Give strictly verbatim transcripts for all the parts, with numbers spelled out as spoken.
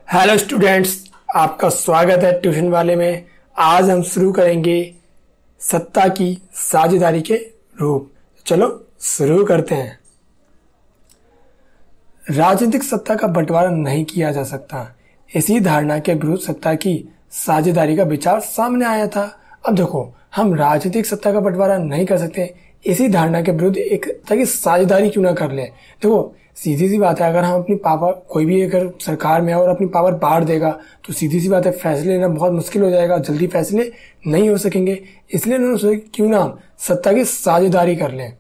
Hello students, आपका स्वागत है ट्यूशन वाले में। आज हम शुरू करेंगे सत्ता की साझेदारी के रूप। चलो शुरू करते हैं। राजनीतिक सत्ता का बंटवारा नहीं किया जा सकता, इसी धारणा के विरुद्ध सत्ता की साझेदारी का विचार सामने आया था। अब देखो, हम राजनीतिक सत्ता का बंटवारा नहीं कर सकते, इसी धारणा के विरुद्ध एक तरह की साझेदारी क्यों ना कर ले। देखो, सीधी सी बात है, अगर हम अपनी पावर, कोई भी अगर सरकार में है और अपनी पावर बांट देगा तो सीधी सी बात है, फैसले लेना बहुत मुश्किल हो जाएगा, जल्दी फैसले नहीं हो सकेंगे। इसलिए उन्होंने सोचा क्यों ना हम सत्ता की साझेदारी कर लें।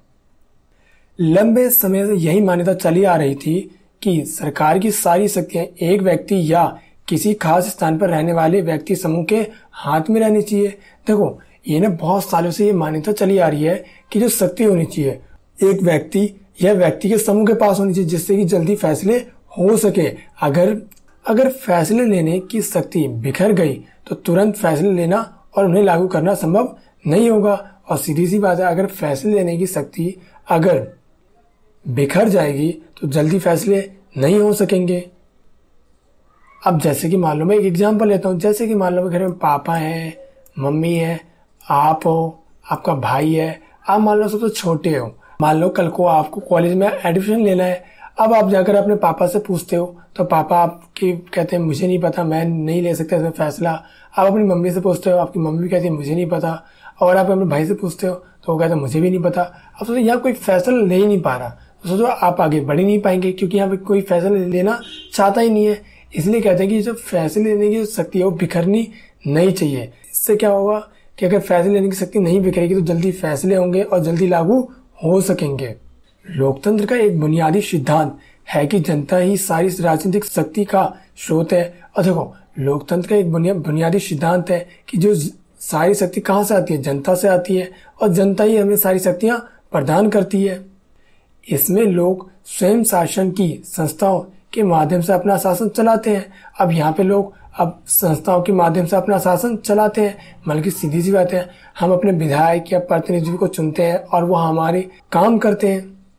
लंबे समय से यही मान्यता चली आ रही थी कि सरकार की सारी शक्तियां एक व्यक्ति या किसी खास स्थान पर रहने वाले व्यक्ति समूह के हाथ में रहनी चाहिए। देखो, ये ना बहुत सालों से ये मान्यता चली आ रही है कि जो शक्ति होनी चाहिए एक व्यक्ति या व्यक्ति के समूह के पास होनी चाहिए, जिससे कि जल्दी फैसले हो सके। अगर अगर फैसले लेने की शक्ति बिखर गई तो तुरंत फैसले लेना और उन्हें लागू करना संभव नहीं होगा। और सीधी सी बात है, अगर फैसले लेने की शक्ति अगर बिखर जाएगी तो जल्दी फैसले नहीं हो सकेंगे। अब जैसे कि मान लो, मैं एक एग्जांपल लेता हूँ। जैसे कि मान लो घर में पापा है, मम्मी है, आप हो, आपका भाई है, आप मान लो सबसे छोटे हो। मान लो कल को आपको कॉलेज में एडमिशन लेना है। अब आप जाकर अपने पापा से पूछते हो तो पापा आपके कहते हैं मुझे नहीं पता, मैं नहीं ले सकता इसमें फैसला। आप अपनी मम्मी से पूछते हो, आपकी मम्मी भी कहती है मुझे नहीं पता। और आप अपने भाई से पूछते हो तो वो कहते हैं मुझे भी नहीं पता। अब सोचो यहाँ कोई फैसला ले ही नहीं पा रहा, तो सोचो आप आगे बढ़ ही नहीं पाएंगे, क्योंकि यहाँ पे कोई फैसला लेना चाहता ही नहीं है। इसलिए कहते हैं कि जो फैसले लेने की शक्ति है वो बिखरनी नहीं चाहिए। इससे क्या होगा कि अगर फैसले लेने की शक्ति नहीं बिखरेगी तो जल्दी फैसले होंगे और जल्दी लागू हो सकेंगे। लोकतंत्र का एक बुनियादी सिद्धांत है कि जनता ही सारी राजनीतिक शक्ति का स्रोत है। और देखो, लोकतंत्र का एक बुनियादी सिद्धांत है कि जो सारी शक्ति कहाँ से आती है, जनता से आती है, और जनता ही हमें सारी शक्तियां प्रदान करती है। इसमें लोग स्वयं शासन की संस्थाओं के माध्यम से अपना शासन चलाते हैं। अब यहाँ पे लोग अब संस्थाओं के माध्यम से अपना शासन चलाते हैं। मतलब की सीधी सी बात है, हम अपने विधायक या प्रतिनिधि को चुनते हैं और वो हमारे काम करते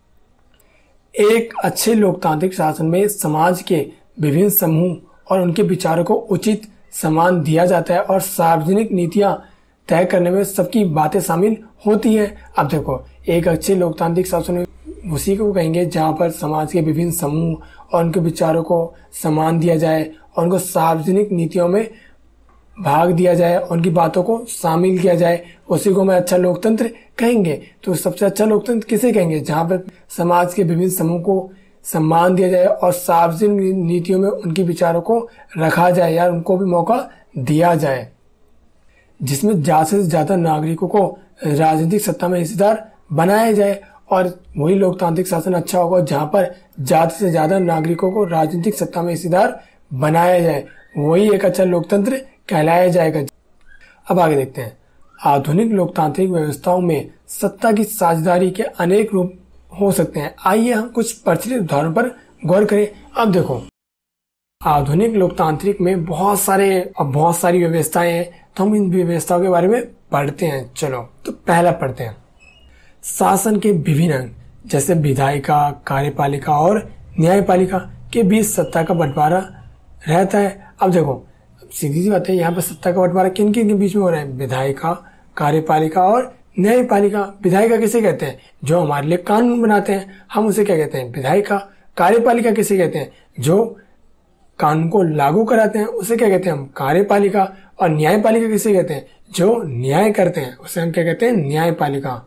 हैं। एक अच्छे लोकतांत्रिक शासन में समाज के विभिन्न समूह और उनके विचारों को उचित सम्मान दिया जाता है और सार्वजनिक नीतियां तय करने में सबकी बातें शामिल होती हैं। अब देखो, एक अच्छे लोकतांत्रिक शासन उसी को कहेंगे जहां पर समाज के विभिन्न समूह और उनके विचारों को सम्मान दिया जाए और उनको सार्वजनिक नीतियों में भाग दिया जाए, उनकी बातों को शामिल किया जाए, उसी को मैं अच्छा लोकतंत्र कहेंगे। तो सबसे अच्छा लोकतंत्र किसे कहेंगे? जहां पर समाज के विभिन्न समूह को सम्मान दिया जाए और सार्वजनिक नीतियों में उनके विचारों को रखा जाए या उनको भी मौका दिया जाए, जिसमें ज्यादा से ज्यादा नागरिकों को राजनीतिक सत्ता में हिस्सेदार बनाया जाए। और वही लोकतांत्रिक शासन अच्छा होगा जहां पर ज्यादा से ज्यादा नागरिकों को राजनीतिक सत्ता में हिस्सेदार बनाया जाए, वही एक अच्छा लोकतंत्र कहलाया जाएगा। अब आगे देखते हैं। आधुनिक लोकतांत्रिक व्यवस्थाओं में सत्ता की साझेदारी के अनेक रूप हो सकते हैं। आइए हम कुछ प्रचलित उदाहरणों पर गौर करें। अब देखो, आधुनिक लोकतांत्रिक में बहुत सारे अब बहुत सारी व्यवस्थाएं हैं, तो हम इन व्यवस्थाओं के बारे में पढ़ते हैं। चलो, तो पहला पढ़ते हैं। शासन के विभिन्न अंग जैसे विधायिका, कार्यपालिका और न्यायपालिका के बीच सत्ता का बंटवारा रहता है। अब देखो, सीधी सी बात है, यहाँ पर सत्ता का बंटवारा किन किन के बीच में हो रहा है? विधायिका, कार्यपालिका और न्यायपालिका। विधायिका किसे कहते हैं? जो हमारे लिए कानून बनाते हैं, हम उसे क्या कहते हैं? विधायिका। कार्यपालिका किसे कहते हैं? जो कानून को लागू कराते हैं, उसे क्या कहते हैं? हम कार्यपालिका। और न्यायपालिका किसे कहते हैं? जो न्याय करते हैं, उसे हम क्या कहते हैं? न्यायपालिका।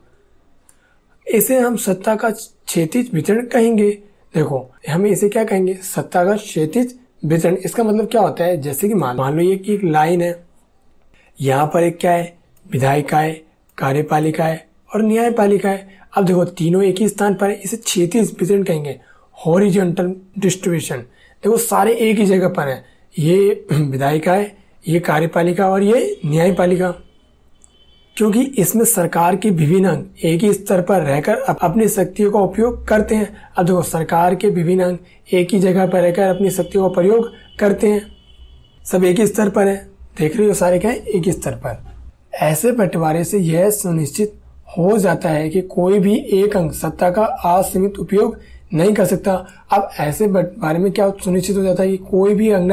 इसे हम सत्ता का क्षैतिज वितरण कहेंगे। देखो, हम इसे क्या कहेंगे? सत्ता का क्षैतिज वितरण। इसका मतलब क्या होता है? जैसे कि मान मान लो ये कि एक लाइन है, यहाँ पर एक क्या है? विधायिका है, कार्यपालिका है और न्यायपालिका है। अब देखो, तीनों एक ही स्थान पर है, इसे क्षैतिज वितरण कहेंगे, हॉरिजॉन्टल डिस्ट्रीब्यूशन। देखो, सारे एक ही जगह पर है, ये विधायिका है, ये कार्यपालिका और ये न्यायपालिका, क्योंकि इसमें सरकार के विभिन्न अंग एक ही स्तर पर रहकर अपनी शक्तियों का उपयोग करते हैं। अब देखो, सरकार के विभिन्न अंग एक ही जगह पर रहकर अपनी शक्तियों का प्रयोग करते हैं, सब एक ही स्तर पर है। देख रहे हो, सारे क्या है? एक ही स्तर पर। ऐसे बंटवारे से यह सुनिश्चित हो जाता है कि कोई भी एक अंग सत्ता का असीमित उपयोग नहीं कर सकता। अब ऐसे बंटवारे में क्या सुनिश्चित हो जाता है कि कोई भी अंग ना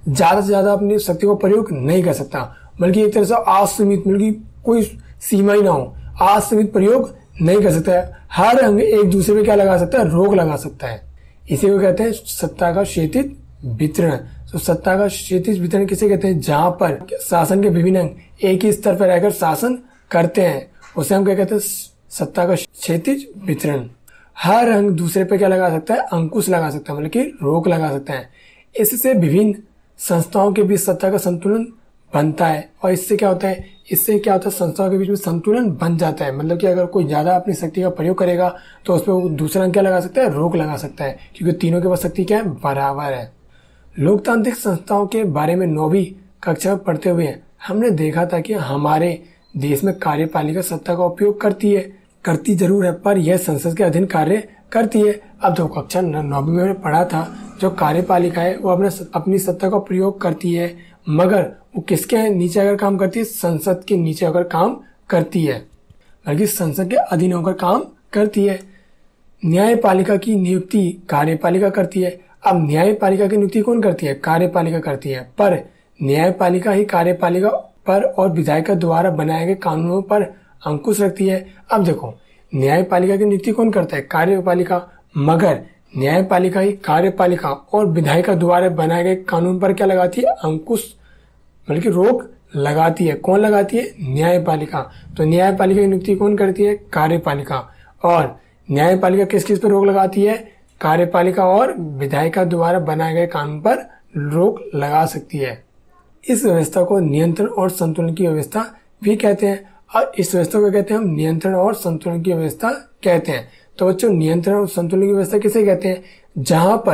ज़्यादा से ज़्यादा अपनी शक्ति को प्रयोग नहीं कर सकता, बल्कि एक तरह से असीमित, बल्कि कोई सीमा ही ना हो, असीमित प्रयोग नहीं कर सकता है। हर अंग एक दूसरे पे क्या लगा सकता है, रोक लगा सकता है। इसी को कहते हैं सत्ता का क्षैतिज वितरण। तो सत्ता का क्षैतिज वितरण किसे कहते हैं, जहां पर शासन के विभिन्न अंग एक ही स्तर पर रहकर शासन करते हैं, उसे हम क्या कहते हैं, सत्ता का क्षैतिज वितरण। हर अंग दूसरे पे क्या लगा सकता है, अंकुश लगा सकता है, मतलब कि रोक लगा सकता है। इससे विभिन्न संस्थाओं के बीच सत्ता का संतुलन बनता है, और इससे क्या होता है, इससे क्या होता है, संस्थाओं के बीच में संतुलन बन जाता है। मतलब कि अगर कोई ज्यादा अपनी शक्ति का प्रयोग करेगा तो उस पर दूसरा अंग क्या लगा सकता है, रोक लगा सकता है, क्योंकि तीनों के पास शक्ति क्या है, बराबर है। लोकतांत्रिक संस्थाओं के बारे में नौवीं कक्षा में पढ़ते हुए हमने देखा था कि हमारे देश में कार्यपालिका सत्ता का उपयोग करती है, करती जरूर है, पर यह संसद के अधीन कार्य करती है। अब जो कक्षा नौवीं में पढ़ा था, जो कार्यपालिका है वो अपने अपनी सत्ता का प्रयोग करती है, मगर वो किसके नीचे अगर काम करती है, संसद के नीचे अगर काम करती है, बल्कि संसद के अधीन होकर काम करती है। न्यायपालिका की नियुक्ति कार्यपालिका करती है। अब न्यायपालिका की नियुक्ति कौन करती है, कार्यपालिका करती है, पर न्यायपालिका ही कार्यपालिका पर और विधायिका द्वारा बनाए गए कानूनों पर अंकुश रखती है। अब देखो, न्यायपालिका की नियुक्ति कौन करता है, कार्यपालिका, मगर न्यायपालिका ही कार्यपालिका और विधायिका द्वारा बनाए गए कानून पर क्या लगाती है, अंकुश, बल्कि रोक लगाती है। कौन लगाती है, न्यायपालिका। तो न्यायपालिका की नियुक्ति कौन करती है, कार्यपालिका। और न्यायपालिका किस किस पर रोक लगाती है, कार्यपालिका और विधायिका द्वारा बनाए गए कानून पर रोक लगा सकती है। इस व्यवस्था को नियंत्रण और संतुलन की व्यवस्था भी कहते हैं, और इस व्यवस्था को कहते हैं हम नियंत्रण और संतुलन की व्यवस्था कहते हैं। तो बच्चों, नियंत्रण और संतुलन की व्यवस्था किसे कहते हैं, जहां पर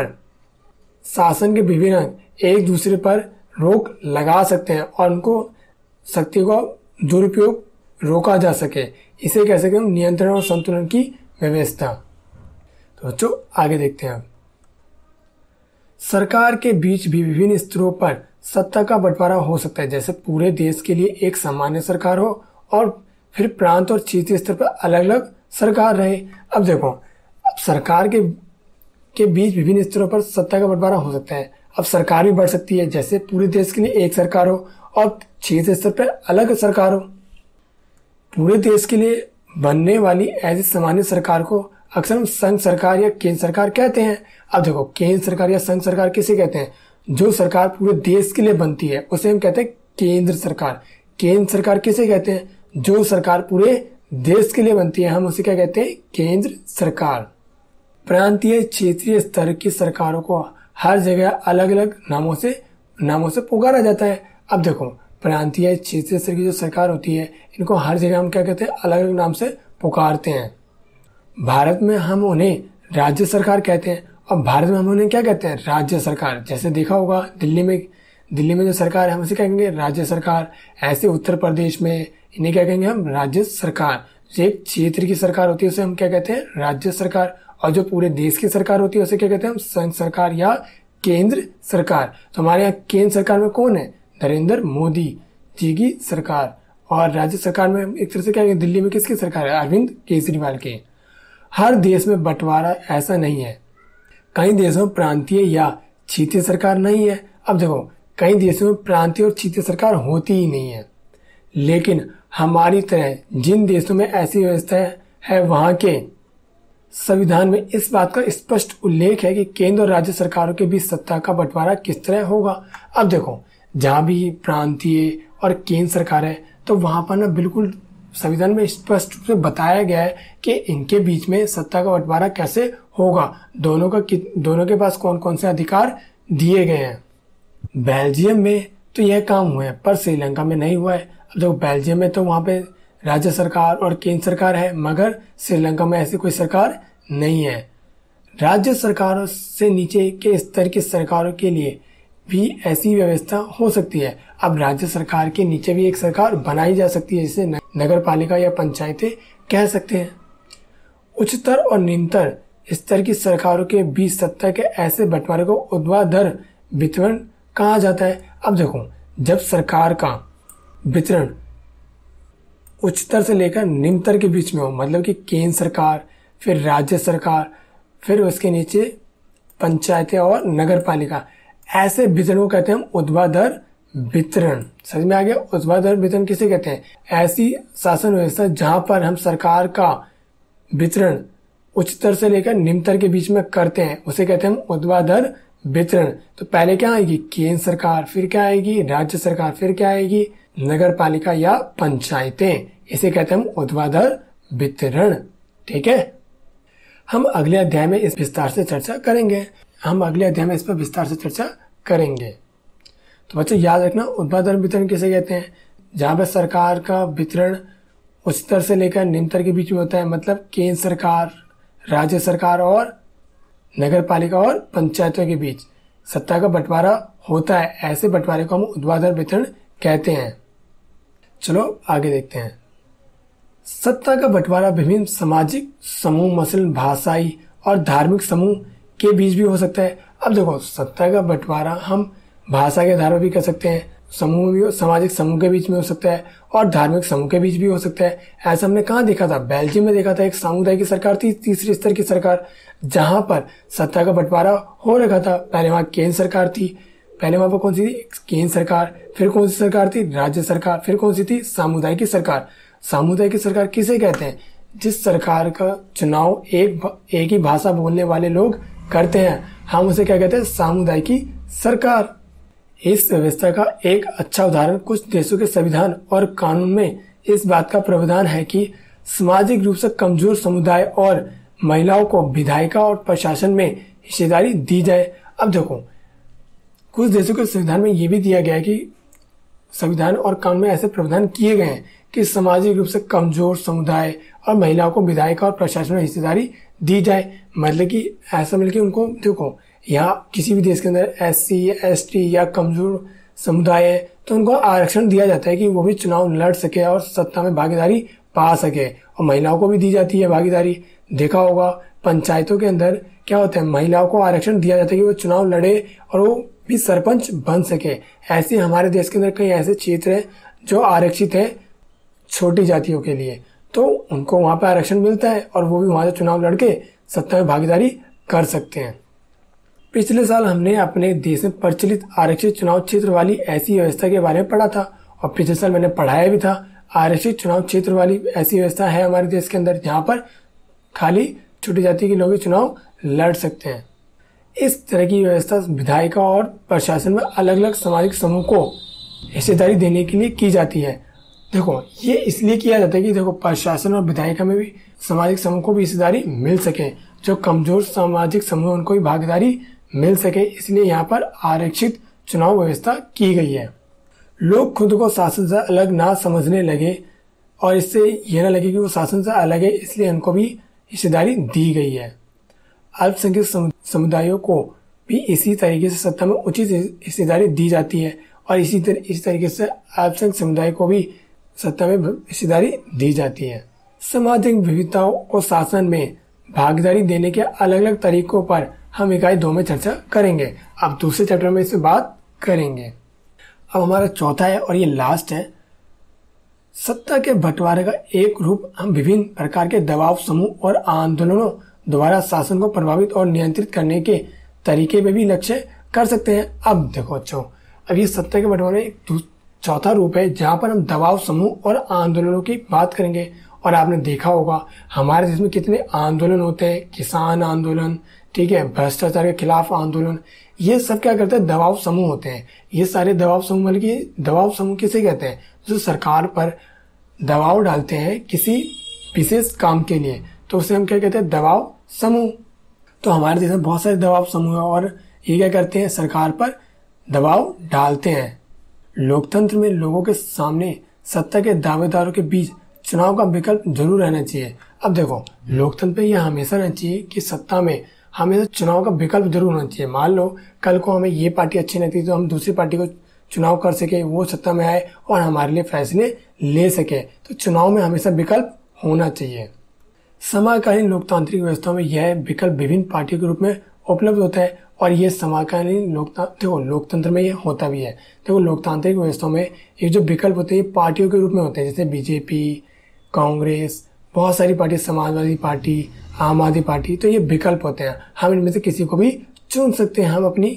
शासन के विभिन्न अंग एक दूसरे पर रोक लगा सकते हैं और उनको शक्ति को दुरुपयोग रोका जा सके, इसे कह सकते हैं हम नियंत्रण और संतुलन की व्यवस्था। तो बच्चों आगे देखते हैं। सरकार के बीच भी विभिन्न स्तरों पर सत्ता का बंटवारा हो सकता है, जैसे पूरे देश के लिए एक सामान्य सरकार हो और फिर प्रांत और क्षेत्रीय स्तर पर अलग अलग सरकार रहे। अब देखो, अब सरकार के के बीच विभिन्न स्तरों पर सत्ता का बंटवारा हो सकता है। अब सरकार भी बढ़ सकती है, जैसे पूरे देश के लिए एक सरकार हो और क्षेत्रीय स्तर पर अलग सरकार हो। पूरे देश के लिए बनने वाली ऐसी सामान्य सरकार को अक्सर हम संघ सरकार या केंद्र सरकार कहते हैं। अब देखो, केंद्र सरकार या संघ सरकार किसे कहते हैं, जो सरकार पूरे देश के लिए बनती है उसे हम कहते हैं केंद्र सरकार। केंद्र सरकार किसे कहते हैं, जो सरकार पूरे देश के लिए बनती है, हम उसे क्या कहते हैं, केंद्र सरकार। प्रांतीय क्षेत्रीय स्तर की सरकारों को हर जगह अलग अलग नामों से नामों से पुकारा जाता है। अब देखो, प्रांतीय क्षेत्रीय स्तर की जो सरकार होती है, इनको हर जगह हम क्या कहते हैं, अलग अलग नाम से पुकारते हैं। भारत में हम उन्हें राज्य सरकार कहते हैं, और भारत में हम उन्हें क्या कहते हैं, राज्य सरकार। जैसे देखा होगा, दिल्ली में दिल्ली में जो सरकार है हम उसे क्या कहेंगे, राज्य सरकार। ऐसे उत्तर प्रदेश में इन्हें क्या कहेंगे हम, राज्य सरकार। जो एक क्षेत्र की सरकार होती है उसे हम क्या कहते हैं, राज्य सरकार। और जो पूरे देश की सरकार होती है उसे क्या कहते हैं हम, संघ सरकार या केंद्र सरकार। तो हमारे यहाँ केंद्र सरकार में कौन है, नरेंद्र मोदी जी की सरकार। और राज्य सरकार में एक तरह से क्या है, दिल्ली में किसकी सरकार है, अरविंद केजरीवाल की। हर देश में बंटवारा ऐसा नहीं है, कई देशों में प्रांतीय या क्षेत्रीय सरकार नहीं है। अब देखो, कई देशों में प्रांतीय और क्षेत्रीय सरकार होती ही नहीं है, लेकिन हमारी तरह जिन देशों में ऐसी व्यवस्था है, वहां के संविधान में इस बात का स्पष्ट उल्लेख है कि केंद्र और राज्य सरकारों के बीच सत्ता का बंटवारा किस तरह होगा। अब देखो, जहां भी प्रांतीय और केंद्र सरकार है, तो वहां पर ना बिल्कुल संविधान में स्पष्ट रूप से बताया गया है कि इनके बीच में सत्ता का बंटवारा कैसे होगा, दोनों का दोनों के पास कौन कौन से अधिकार दिए गए हैं। बेल्जियम में तो यह काम हुआ है, पर श्रीलंका में नहीं हुआ है। अब देखो, बेल्जियम में तो वहां पे राज्य सरकार और केंद्र सरकार है, मगर श्रीलंका में ऐसी कोई सरकार नहीं है। राज्य सरकारों से नीचे के स्तर की सरकारों के लिए भी ऐसी व्यवस्था हो सकती है। अब राज्य सरकार के नीचे भी एक सरकार बनाई जा सकती है, जिसे नगर पालिका या पंचायतें कह सकते हैं। उच्चतर और निम्नतर स्तर की सरकारों के बीच सत्ता के ऐसे बंटवारे को ऊर्ध्वाधर वितरण कहा जाता है। अब देखो, जब सरकार का वितरण उच्चतर से लेकर निम्नतर के बीच में हो, मतलब कि केंद्र सरकार, फिर राज्य सरकार, फिर उसके नीचे पंचायतें और नगर पालिका, ऐसे वितरण को कहते हैं हम ऊर्ध्वाधर वितरण। समझ में आ गया? ऊर्ध्वाधर वितरण किसे कहते हैं? ऐसी शासन व्यवस्था जहां पर हम सरकार का वितरण उच्च स्तर से लेकर निम्न स्तर के बीच में करते हैं, उसे कहते हैं हम ऊर्ध्वाधर वितरण। तो पहले क्या आएगी? केंद्र सरकार, फिर क्या आएगी? राज्य सरकार, फिर क्या आएगी? नगर पालिका या पंचायतें। इसे कहते हैं हम ऊर्ध्वाधर वितरण। ठीक है, हम अगले अध्याय में इस विस्तार से चर्चा करेंगे। हम अगले अध्याय में इस पर विस्तार से चर्चा करेंगे। तो बच्चों याद रखना, ऊर्ध्वाधर वितरण किसे कहते हैं? जहां पर सरकार का वितरण उच्च स्तर से लेकर निम्न स्तर के बीच में होता है, मतलब केंद्र सरकार, राज्य सरकार और नगर पालिका और पंचायतों के बीच सत्ता का बंटवारा होता है। ऐसे बंटवारे को हम ऊर्ध्वाधर वितरण कहते हैं। चलो आगे देखते हैं। सत्ता का बंटवारा विभिन्न सामाजिक समूह, मसलन भाषाई और धार्मिक समूह के बीच भी हो सकता है। अब देखो, सत्ता का बंटवारा हम भाषा के आधार पर भी कर सकते हैं, समूह भी, सामाजिक समूह के बीच में हो सकता है और धार्मिक समूह के बीच भी हो सकता है। ऐसा हमने कहाँ देखा था? बेल्जियम में देखा था। एक सामुदायिक की सरकार थी, तीसरे स्तर की सरकार, जहां पर सत्ता का बंटवारा हो रखा था। पहले वहां केंद्र सरकार थी, पहले वहां पर कौन सी थी? केंद्र सरकार, फिर कौन सी सरकार थी? राज्य सरकार, फिर कौन सी थी? सामुदायिक की सरकार। सामुदायिक की सरकार किसे कहते हैं? जिस सरकार का चुनाव एक एक ही भाषा बोलने वाले लोग करते हैं, हम उसे क्या कहते हैं? सामुदायिक की सरकार। इस व्यवस्था का एक अच्छा उदाहरण कुछ देशों के संविधान और कानून में इस बात का प्रावधान है कि सामाजिक रूप से कमजोर समुदाय और महिलाओं को विधायिका और प्रशासन में हिस्सेदारी दी जाए। अब देखो, कुछ देशों के संविधान में यह भी दिया गया है कि संविधान और कानून में ऐसे प्रावधान किए गए हैं कि सामाजिक रूप से कमजोर समुदाय और महिलाओं को विधायिका और प्रशासन में हिस्सेदारी दी जाए। मतलब कि ऐसा मिलकर उनको, देखो यहाँ किसी भी देश के अंदर एस सी एस टी या कमजोर समुदाय है तो उनको आरक्षण दिया जाता है कि वो भी चुनाव लड़ सके और सत्ता में भागीदारी पा सके, और महिलाओं को भी दी जाती है भागीदारी। देखा होगा पंचायतों के अंदर क्या होता है, महिलाओं को आरक्षण दिया जाता है कि वो चुनाव लड़े और वो भी सरपंच बन सके। ऐसे हमारे देश के अंदर कई ऐसे क्षेत्र हैं जो आरक्षित है छोटी जातियों के लिए, तो उनको वहां पर आरक्षण मिलता है और वो भी वहां से चुनाव लड़के सत्ता में भागीदारी कर सकते हैं। पिछले साल हमने अपने देश में प्रचलित आरक्षित चुनाव क्षेत्र वाली ऐसी व्यवस्था के बारे में पढ़ा था, और पिछले साल मैंने पढ़ाया भी था। आरक्षित चुनाव क्षेत्र वाली ऐसी व्यवस्था है हमारे देश के अंदर जहां पर खाली छोटी जाति के लोग चुनाव लड़ सकते हैं। इस तरह की व्यवस्था विधायिका और प्रशासन में अलग अलग सामाजिक समूह को हिस्सेदारी देने के लिए की जाती है। देखो, ये इसलिए किया जाता है कि देखो प्रशासन और विधायिका में भी सामाजिक समूह को भी हिस्सेदारी मिल सके, जो कमजोर सामाजिक समूह उनको भी भागीदारी मिल सके, इसलिए यहाँ पर आरक्षित चुनाव व्यवस्था की गई है। लोग खुद को शासन से अलग ना समझने लगे और इससे यह ना लगे कि वो शासन से अलग है, इसलिए उनको भी हिस्सेदारी दी गई है। अल्पसंख्यक समुदायों को भी इसी तरीके से सत्ता में उचित हिस्सेदारी दी जाती है और इसी तर, इसी तरीके से अल्पसंख्यक समुदाय को भी सत्ता में हिस्सेदारी दी जाती है। सामाजिक विविधताओं को शासन में भागीदारी देने के अलग अलग तरीकों पर हम इकाई दो में चर्चा करेंगे। अब दूसरे चैप्टर में इससे बात करेंगे। अब हमारा चौथा है और ये लास्ट है, सत्ता के बंटवारे का एक रूप हम विभिन्न प्रकार के दबाव समूह और आंदोलनों द्वारा शासन को प्रभावित और नियंत्रित करने के तरीके में भी लक्ष्य कर सकते हैं। अब देखो बच्चों, अब ये सत्ता के बंटवारे एक चौथा रूप है जहां पर हम दबाव समूह और आंदोलनों की बात करेंगे। और आपने देखा होगा हमारे देश में कितने आंदोलन होते हैं, किसान आंदोलन, ठीक है, भ्रष्टाचार के खिलाफ आंदोलन, ये सब क्या करते हैं? दबाव समूह होते हैं। ये सारे दबाव समूह, मतलब कि दबाव समूह किसे कहते हैं? जो सरकार पर दबाव डालते हैं किसी विशेष काम के लिए, तो उसे हम क्या कहते हैं? दबाव समूह। तो हमारे देश में बहुत सारे दबाव समूह है और ये क्या करते हैं? सरकार पर दबाव डालते हैं। लोकतंत्र में लोगों के सामने सत्ता के दावेदारों के बीच चुनाव का विकल्प जरूर रहना चाहिए। अब देखो, लोकतंत्र में यह हमेशा रहना चाहिए कि सत्ता में हमेशा चुनाव का विकल्प जरूर होना चाहिए। मान लो कल को हमें ये पार्टी अच्छी नहीं थी तो हम दूसरी पार्टी को चुनाव कर सके, वो सत्ता में आए और हमारे लिए फैसले ले सके। तो चुनाव में हमेशा विकल्प होना चाहिए। समकालीन लोकतांत्रिक व्यवस्था में यह विकल्प विभिन्न पार्टियों के रूप में उपलब्ध होता है और ये समकालीन लोकतंत्र देखो लोकतंत्र में ये होता भी है। देखो लोकतांत्रिक व्यवस्था में ये जो विकल्प होते हैं ये पार्टियों के रूप में होते हैं, जैसे बीजेपी, कांग्रेस, बहुत सारी पार्टी, समाजवादी पार्टी, आम आदमी पार्टी, तो ये विकल्प होते हैं। हम इनमें से किसी को भी चुन सकते हैं, हम अपनी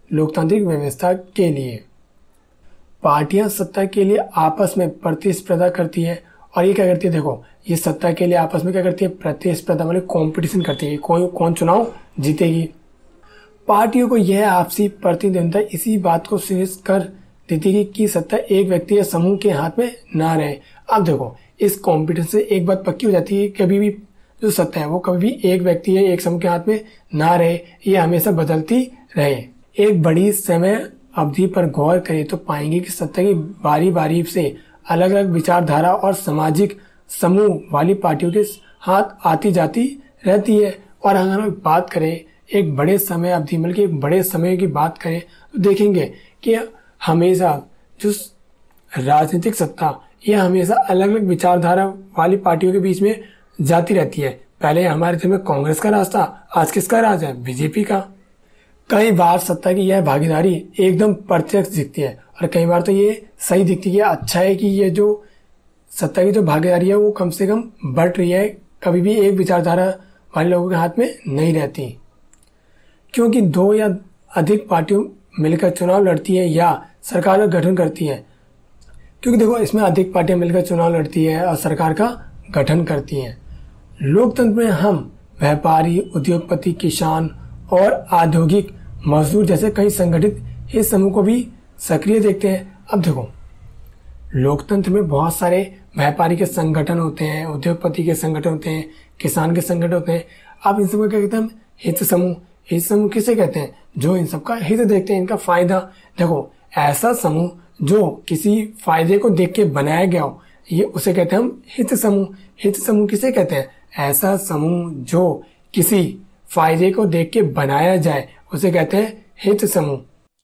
लोकतांत्रिक व्यवस्था के लिए। पार्टियां सत्ता के लिए आपस में प्रतिस्पर्धा करती है और ये क्या करती है, देखो ये सत्ता के लिए आपस में क्या करती है, प्रतिस्पर्धा मतलब कंपटीशन करती है, कौन कौन चुनाव जीतेगी। पार्टियों को यह आपसी प्रतिद्वंदिता इसी बात को सुनिश्चित कर देती है कि सत्ता एक व्यक्ति या समूह के हाथ में ना रहे। अब देखो इस कंपटीशन से एक बात पक्की हो जाती है, कभी भी जो सत्ता है वो कभी भी एक व्यक्ति या एक समूह के हाथ में ना रहे, ये हमेशा बदलती रहे। एक बड़ी समय अवधि पर गौर करें तो पाएंगे कि सत्ता की बारी बारी से अलग अलग विचारधारा और सामाजिक समूह वाली पार्टियों के हाथ आती जाती रहती है। और अगर हम बात करें एक बड़े समय अवधि मतलब एक बड़े समय की बात करें तो देखेंगे कि हमेशा जो राजनीतिक सत्ता यह हमेशा अलग अलग विचारधारा वाली पार्टियों के बीच में जाती रहती है। पहले हमारे देश में कांग्रेस का राज था, आज किसका राज है, बीजेपी का। कई बार सत्ता की यह भागीदारी एकदम प्रत्यक्ष दिखती है और कई बार तो ये सही दिखती है, अच्छा है कि ये जो सत्ता की जो भागीदारी है वो कम से कम बढ़ रही है, कभी भी एक विचारधारा वाले लोगों के हाथ में नहीं रहती। क्योंकि दो या अधिक पार्टियों मिलकर चुनाव लड़ती है या सरकार का गठन करती है, क्योंकि देखो इसमें अधिक पार्टियां मिलकर चुनाव लड़ती है और सरकार का गठन करती हैं। लोकतंत्र में हम व्यापारी, उद्योगपति, किसान और औद्योगिक मजदूर जैसे कई संगठित हित समूह को भी सक्रिय देखते हैं। अब देखो लोकतंत्र में बहुत सारे व्यापारी के संगठन होते हैं, उद्योगपति के संगठन होते हैं, किसान के संगठन होते हैं। अब इन सबको क्या कहते हैं हम, हित समूह। हित समूह किसे कहते हैं, जो इन सबका हित देखते हैं, इनका फायदा। देखो ऐसा समूह जो किसी फायदे को देख के बनाया गया हो, ये उसे कहते हैं हम हित समूह। हित समूह किसे कहते हैं, ऐसा समूह जो किसी फायदे को देख के बनाया जाए उसे कहते हैं हित समूह।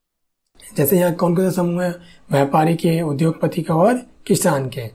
जैसे यहाँ कौन कौन से समूह है, व्यापारी के, उद्योगपति का और किसान के।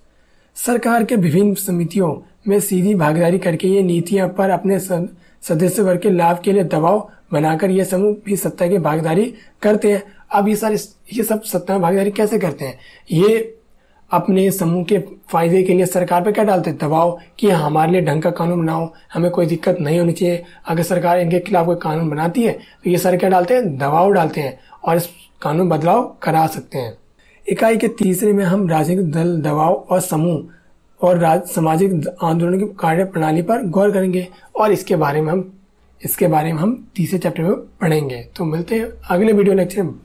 सरकार के विभिन्न समितियों में सीधी भागीदारी करके ये नीतियां पर अपने सदस्य वर्ग के लाभ के लिए दबाव बनाकर ये समूह भी सत्ता की भागीदारी करते हैं। अब ये सारे ये सब सत्ता में भागीदारी कैसे करते हैं, ये अपने समूह के फायदे के लिए सरकार पे क्या डालते हैं, दबाव, कि हमारे लिए ढंग का कानून बनाओ, हमें कोई दिक्कत नहीं होनी चाहिए। अगर सरकार इनके खिलाफ कोई कानून बनाती है तो ये सारे क्या डालते हैं, दबाव डालते हैं और इस कानून बदलाव करा सकते हैं। इकाई के तीसरे में हम राजनीतिक दल, दबाव और समूह और राज सामाजिक आंदोलन की कार्य प्रणाली पर गौर करेंगे और इसके बारे में हम इसके बारे में हम तीसरे चैप्टर में पढ़ेंगे। तो मिलते हैं अगले वीडियो लेक्चर में।